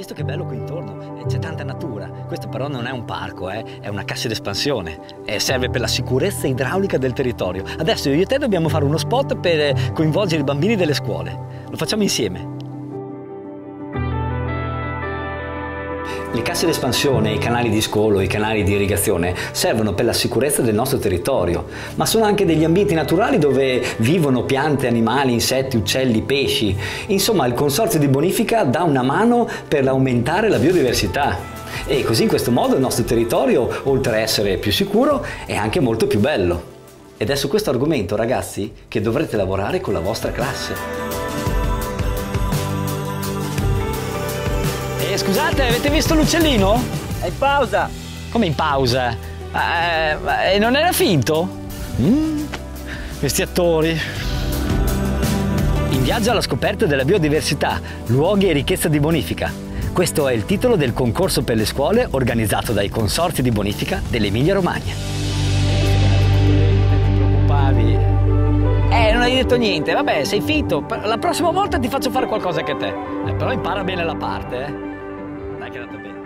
visto che bello qui intorno? C'è tanta natura. Questo però non è un parco, è una cassa d'espansione. Serve per la sicurezza idraulica del territorio. Adesso io e te dobbiamo fare uno spot per coinvolgere i bambini delle scuole. Lo facciamo insieme. Le casse d'espansione, i canali di scolo, i canali di irrigazione servono per la sicurezza del nostro territorio, ma sono anche degli ambienti naturali dove vivono piante, animali, insetti, uccelli, pesci. Insomma, il Consorzio di Bonifica dà una mano per aumentare la biodiversità. E così in questo modo il nostro territorio, oltre a essere più sicuro, è anche molto più bello. Ed è su questo argomento, ragazzi, che dovrete lavorare con la vostra classe. Scusate, avete visto l'uccellino? È in pausa! Come in pausa? E non era finto? Questi attori. In viaggio alla scoperta della biodiversità, luoghi e ricchezza di Bonifica. Questo è il titolo del concorso per le scuole organizzato dai consorzi di bonifica dell'Emilia-Romagna. Non ti preoccupavi. Non hai detto niente, vabbè, sei finto. La prossima volta ti faccio fare qualcosa anche a te. Però impara bene la parte, Dai che è andata bene.